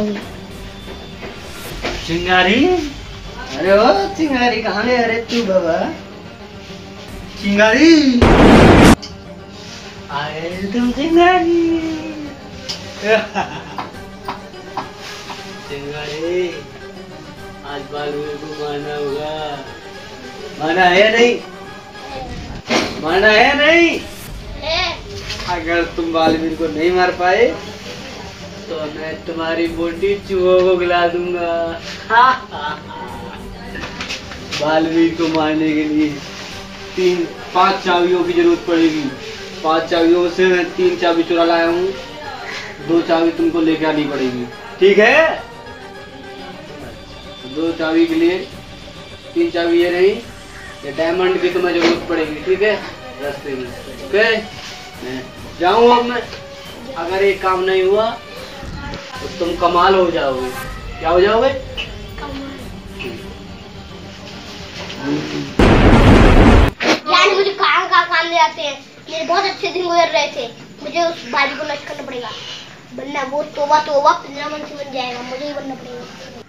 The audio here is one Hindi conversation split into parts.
होगी। चिंगारी, अरे ओ चिंगारी कहाँ है? अरे तू बाबा चिंगारी, अरे तुम चिंगारी। चिंगारी, आज बालवीर को मारना होगा। माना है नहीं? माना है नहीं? अगर तुम बालवीर को नहीं मार पाए तो मैं तुम्हारी मोटी चूहों को खिला दूंगा। बालवीर को मारने के लिए 5 चाबियों की जरूरत पड़ेगी। 5 चाबियों से मैं 3 चाबी चुरा लाया हूँ, 2 चाबी तुमको लेके आनी पड़ेगी, ठीक है? 2 चाबी के लिए 3 चाबी ये रही, ये डायमंड की तुम्हें जरूरत पड़ेगी, ठीक है? रास्ते में, ओके? मैं जाऊँ अब मैं। अगर ये काम नहीं हुआ तो तुम कमाल हो जाओगे। क्या हो जाओगे? यार मुझे कहाँ काम ले आते हैं। मेरे बहुत अच्छे दिन गुजर रहे थे। मुझे उस बाली को नष्ट करना पड़ेगा, वरना वो तोबा तोबा पिंजरा मंत्री बन जाएगा। मुझे ही बनना पड़ेगा।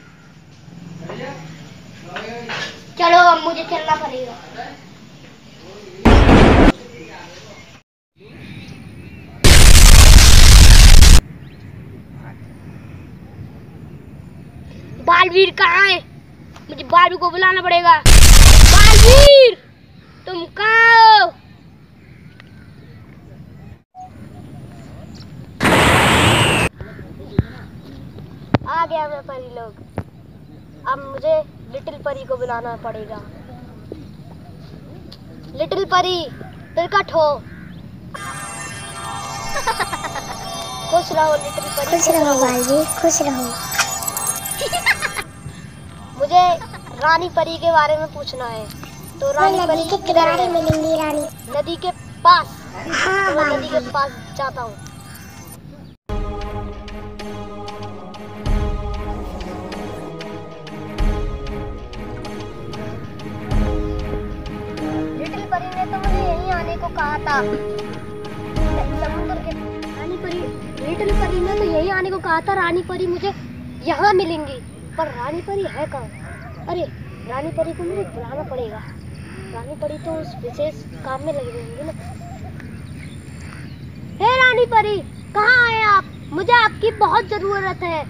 चलो अब मुझे चलना पड़ेगा। बालवीर कहाँ है? मुझे बालवीर को बुलाना पड़ेगा। बालवीर, तुम कहाँ हो? आ गया मैं परी लोग। अब मुझे लिटिल परी को बुलाना पड़ेगा। लिटिल परी, प्रकट हो। खुश रहो लिटिल परी। खुश रहो बालवीर, खुश रहो। मुझे रानी परी के बारे में पूछना है। तो रानी परी के किनारे मिलेंगी। रानी नदी के पास। हाँ, तो नदी के पास जाता हूँ। लिटिल परी ने तो मुझे यहीं आने को कहा था। समुद्र के रानी परी, लिटिल परी ने तो यहीं आने को कहा था। रानी परी मुझे यहाँ मिलेंगी, पर रानी परी है कहाँ? अरे रानी परी को मुझे बुलाना पड़ेगा। रानी परी तो उस विशेष काम में लगी होंगी ना। हे रानी परी, कहाँ हैं आप? मुझे आपकी बहुत जरूरत है।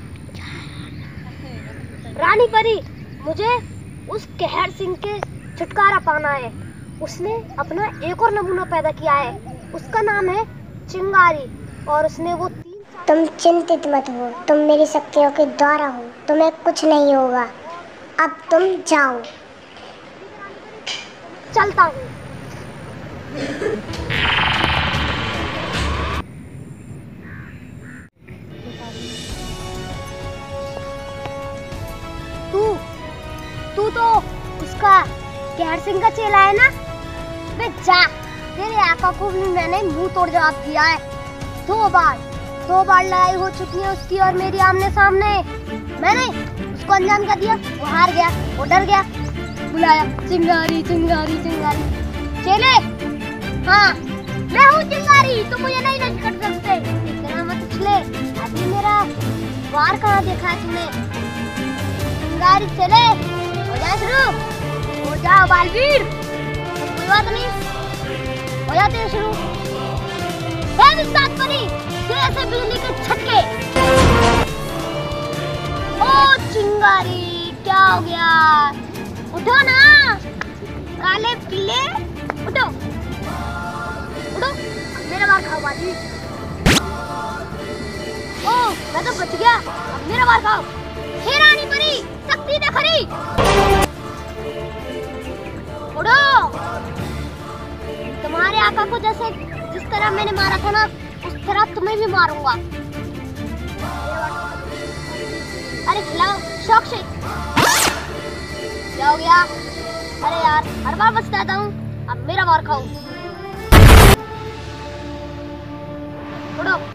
रानी परी, मुझे उस कहर सिंह के छुटकारा पाना है। उसने अपना एक और नमूना पैदा किया है। उसका नाम है चिंगारी, और उसने वो 3। तुम चिंतित मत हो, तुम मेरी शक्तियों के द्वारा हो, तुम्हें कुछ नहीं होगा। अब तुम जाओ। चलता हूँ। तू तो उसका कहर सिंह का चेला है ना? वे जा, तेरे आका को भी मैंने मुंह तोड़ जवाब दिया है। 2 बार लड़ाई हो चुकी है उसकी और मेरी आमने सामने। मैंने उसको अंजाम क्या दिया? वो हार गया, वो डर गया। बुलाया चिंगारी चिंगारी चिंगारी। चले, हाँ मैं हूँ चिंगारी, तुम मुझे नहीं नष्ट कर सकते। इतना मत उछले। अभी मेरा वार कहाँ देखा है तुमने? चिंगारी चले, हो जाए शुरू। हो जाओ बालवीर, कोई बात नहीं, हो जाते हैं शुरू। जैसे बिजली के झटके। ओ चिंगारी, क्या हो गया? उठो ना, काले पीले, उठो उठो, मेरा बार खाओ बाजी। ओ मैं तो बच गया, अब मेरा बार खाओ। हे रानी परी, शक्ति दिखरी, उठो। तुम्हारे आका को जैसे जिस तरह मैंने मारा था ना, उस तरह तुम्हें भी मारूंगा। अरे खिलाओ शौक से। क्या हो गया? अरे यार, हर बार बचता रहता हूँ, अब मेरा बार खाओ। उठो।